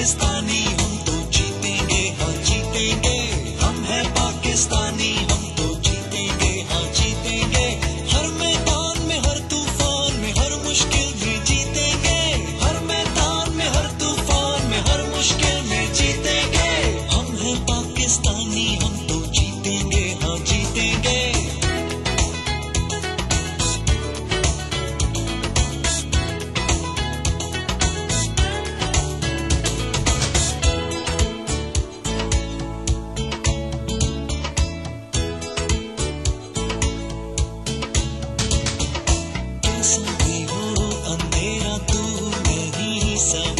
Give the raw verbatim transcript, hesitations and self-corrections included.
पाकिस्तानी हम तो जीतेंगे, हाँ जीतेंगे। हम हैं पाकिस्तानी हम तो जीतेंगे, हाँ जीतेंगे। हर मैदान में हर तूफान में हर मुश्किल में जीतेंगे। हर मैदान में हर तूफान में हर मुश्किल में जीतेंगे। हम हैं पाकिस्तानी हम तो जीतेंगे, हाँ जीतेंगे। कैसा भी हो अंधेरा तू नहीं सा